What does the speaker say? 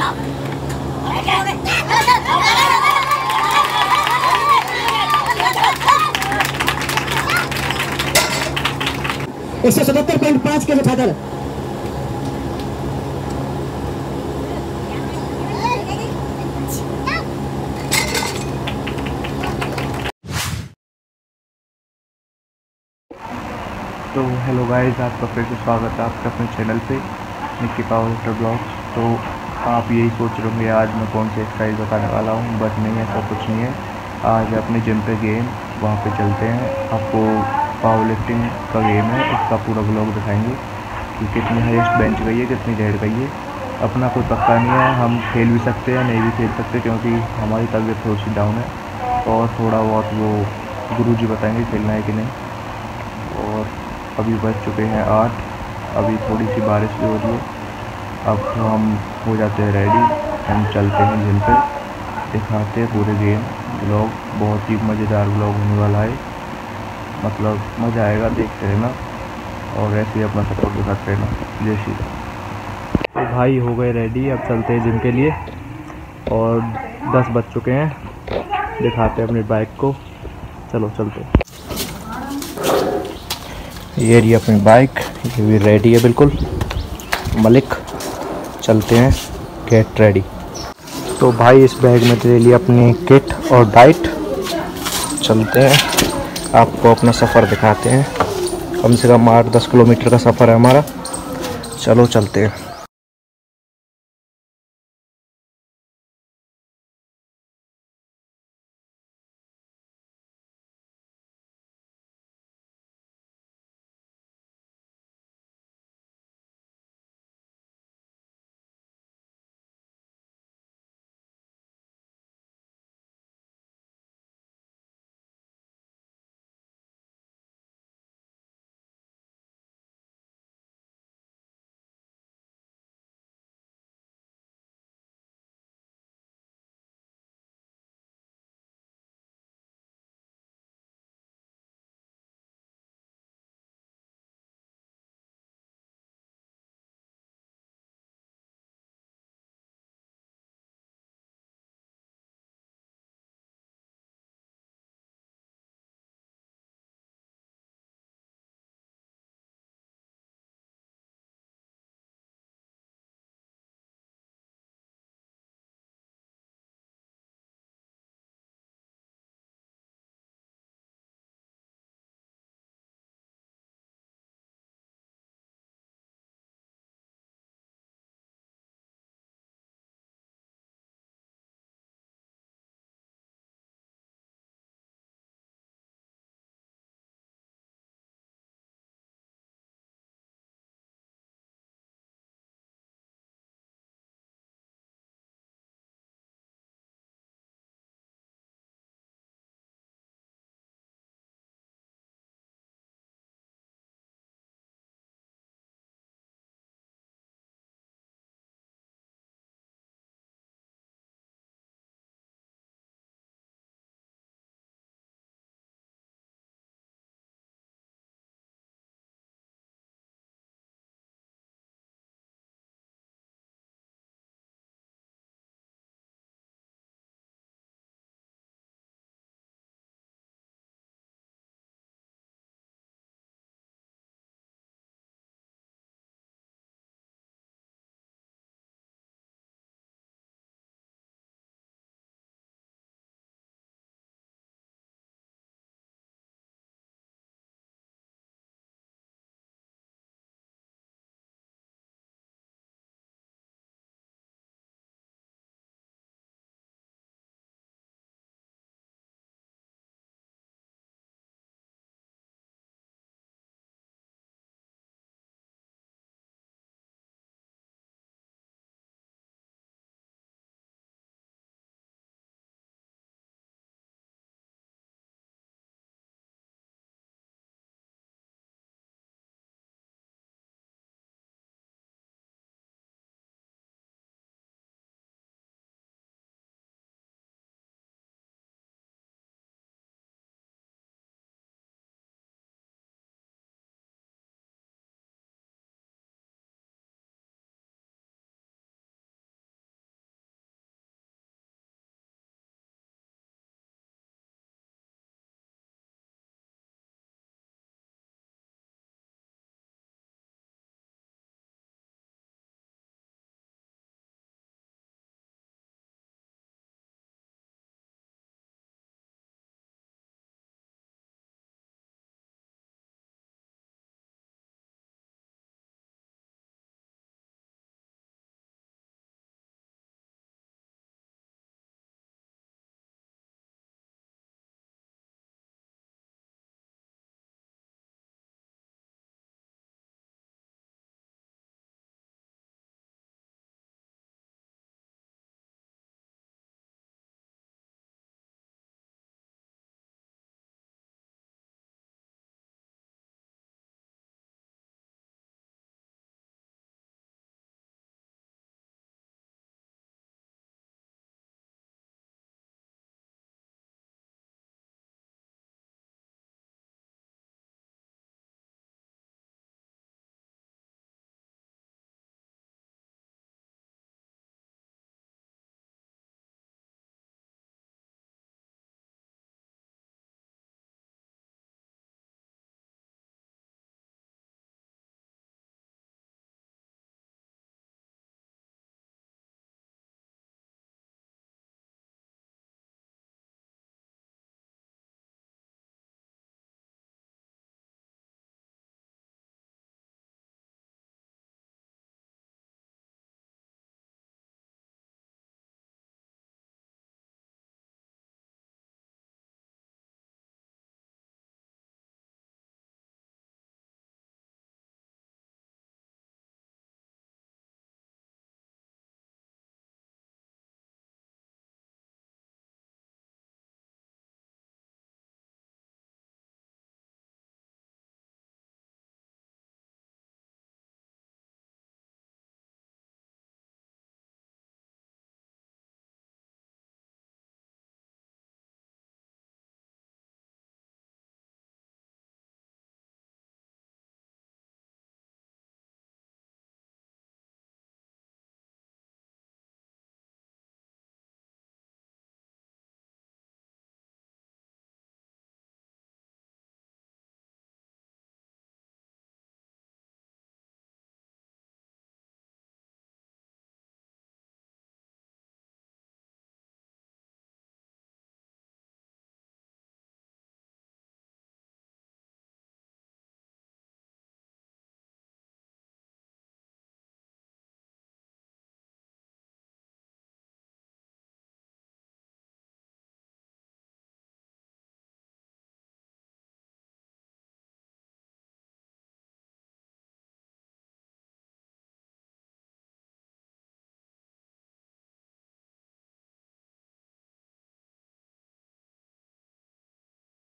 177.5 के उठाकर तो हेलो गाइस, आपका फिर से स्वागत है आपके अपने चैनल पे निक्की पावर लिफ्टर ब्लॉग्स। तो आप यही सोच रहे होंगे आज मैं कौन सी एक्सरसाइज बताने वाला हूँ, बट नहीं, ऐसा कुछ नहीं है। आज अपने जिम पे गए, वहाँ पे चलते हैं, आपको पावर लिफ्टिंग का गेम है, उसका पूरा ब्लॉग दिखाएंगे कि कितनी हाईएस्ट बेंच गई है, कितनी डेड गई है। अपना कोई पक्का नहीं है, हम खेल भी सकते हैं नहीं भी खेल सकते, क्योंकि हमारी तबीयत थोड़ी सी डाउन है और थोड़ा बहुत वो गुरुजी बताएंगे खेलना है कि नहीं। और अभी बज चुके हैं 8, अभी थोड़ी सी बारिश भी हो रही है। अब तो हम हो जाते हैं रेडी, हम चलते हैं जिम पे, दिखाते हैं पूरे गेम ब्लॉग। बहुत ही मज़ेदार ब्लॉग होने वाला है, मतलब मज़ा आएगा, देखते रहना और ऐसे ही अपना सपोर्ट दिखाते रहना। जय श्री राम। तो भाई हो गए रेडी, अब चलते हैं जिम के लिए और 10 बज चुके हैं। दिखाते हैं अपनी बाइक को, चलो चलते हैं। ये रही अपनी बाइक, ये भी रेडी है बिल्कुल मलिक। चलते हैं, गेट रेडी। तो भाई इस बैग में ले लिया अपनी किट और डाइट। चलते हैं, आपको अपना सफ़र दिखाते हैं। कम से कम 8-10 किलोमीटर का सफ़र है हमारा। चलो चलते हैं।